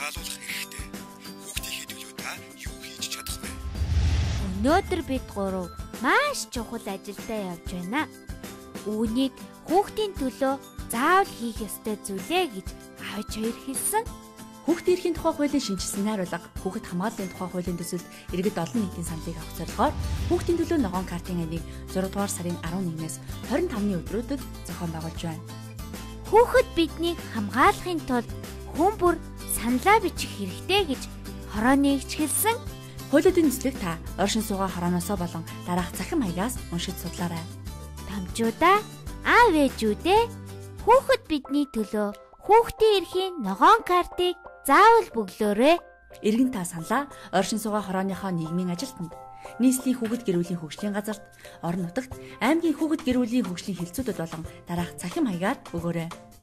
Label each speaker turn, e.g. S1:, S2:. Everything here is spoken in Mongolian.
S1: хамгаалуулах эрхтэй. Хүүхдийн төлөө та юу хийж чадах вэ?
S2: Өнөөдөр бид гурав маш чухал ажилдаа явж байна. Үүнийг хүүхдийн төлөө заавал хийх ёстой зүйлээ гэж аавч хоёр хэлсэн.
S3: Хүүхдийн эрхийн тухай хуулийн шинжилсэн найруулга хүүхэд хамгааллын тухай хуулийн төсөлд иргэд олон нийтийн саналыг авах зорилгоор хүүхдийн төлөө ногоон картын амийг 6 дугаар сарын 11-ээс 25-ны өдрүүдэд зохион байгуулж байна.
S2: Хүүхэд биднийг хамгаалахын тулд хүн бүр саналаа бичих хэрэгтэй гэж хорооны эгч хэлсэн.
S3: Хуулиудын нислэг та оршин суугаа хорооноосоо болон дараах цахим маягаас уншиж судлаарай.
S2: Тамчуудаа, аав ээжүүдээ хүүхэд бидний төлөө хүүхдийн эрхийн ногоон картыг заавал бөглөөрэй.
S3: Иргэн та саналаа оршин суугаа хорооныхоо нийгмийн ажилтнанд, нийслэлийн хүүхэд гэр бүлийн хөгжлийн газарт, орон нутагт аймгийн хүүхэд гэр бүлийн хөгжлийн хэлтсүүдэд болон дараах цахим маягаар өгөөрэй.